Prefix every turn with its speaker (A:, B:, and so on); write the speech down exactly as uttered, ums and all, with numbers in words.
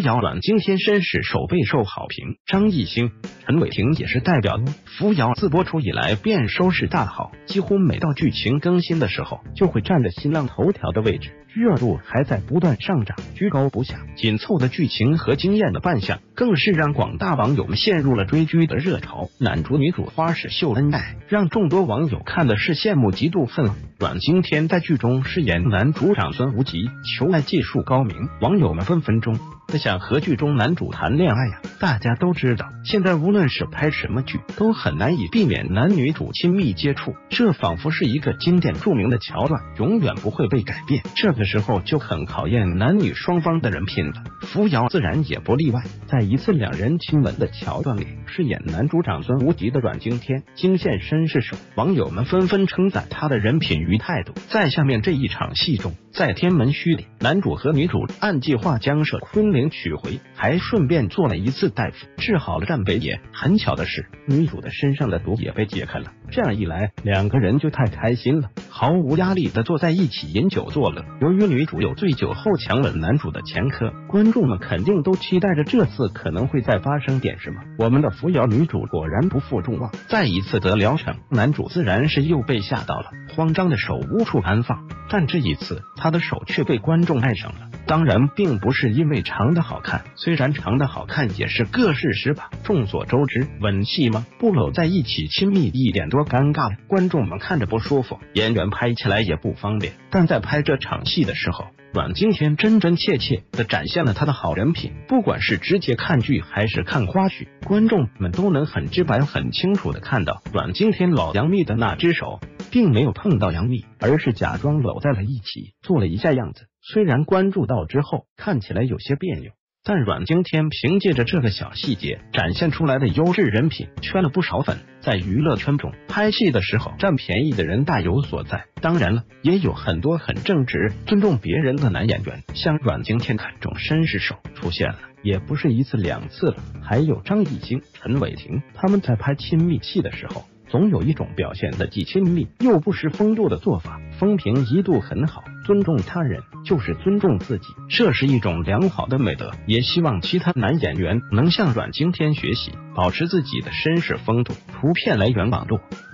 A: 瑶阮经天绅士手备受好评，张艺兴、陈伟霆也是代表。扶摇自播出以来便收视大好，几乎每到剧情更新的时候，就会占着新浪头条的位置，热度还在不断上涨，居高不下。紧凑的剧情和惊艳的扮相，更是让广大网友们陷入了追剧的热潮。男主女主花式秀恩爱，让众多网友看的是羡慕嫉妒恨。阮经天在剧中饰演男主长孙无极，求爱技术高明，网友们纷纷中想和剧中男主谈恋爱呀、啊。大家都知道，现在无论是拍什么剧，都很难以避免男女主亲密接触，这仿佛是一个经典著名的桥段，永远不会被改变。这个时候就很考验男女双方的人品了。扶摇自然也不例外，在一次两人亲吻的桥段里，饰演男主长孙无极的阮经天惊现绅士手，网友们纷纷称赞他的人品与态度。在下面这一场戏中，在天门墟里，男主和女主按计划将舍昆凌取回，还顺便做了一次大夫，治好了战北野。很巧的是，女主的身上的毒也被解开了。这样一来，两个人就太开心了，毫无压力的坐在一起饮酒作乐。由于女主有醉酒后强吻男主的前科，观众们肯定都期待着这次可能会再发生点什么。我们的扶摇女主果然不负众望，再一次得疗程，男主自然是又被吓到了，慌张的手无处安放。但这一次，他的手却被观众爱上了。当然并不是因为长得好看，虽然长得好看也是个事实吧。众所周知，吻戏吗？不搂在一起亲密一点多尴尬，观众们看着不舒服，演员拍起来也不方便。但在拍这场戏的时候，阮经天真真切切的展现了他的好人品。不管是直接看剧还是看花絮，观众们都能很直白很清楚的看到阮经天搂杨幂的那只手并没有碰到杨幂，而是假装搂在了一起，做了一下样子。虽然关注到之后看起来有些别扭，但阮经天凭借着这个小细节展现出来的优质人品，圈了不少粉。在娱乐圈中，拍戏的时候占便宜的人大有所在。当然了，也有很多很正直、尊重别人的男演员，像阮经天看中绅士手出现了，也不是一次两次了。还有张艺兴、陈伟霆，他们在拍亲密戏的时候，总有一种表现的既亲密又不失风度的做法，风评一度很好。尊重他人就是尊重自己，这是一种良好的美德，也希望其他男演员能向阮经天学习，保持自己的绅士风度。图片来源网络。